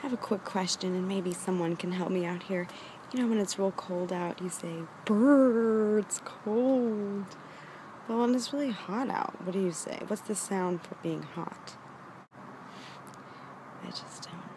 have a quick question, and maybe someone can help me out here. You know, when it's real cold out, you say, "Brrr, it's cold." But when it's really hot out, what do you say? What's the sound for being hot? I just don't know.